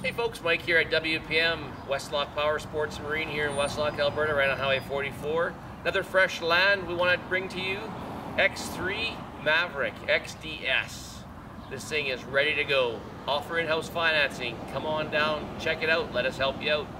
Hey folks, Mike here at WPM, Westlock Power Sports and Marine here in Westlock, Alberta, right on Highway 44. Another fresh land we want to bring to you, X3 Maverick XDS. This thing is ready to go. Offer in-house financing. Come on down, check it out, let us help you out.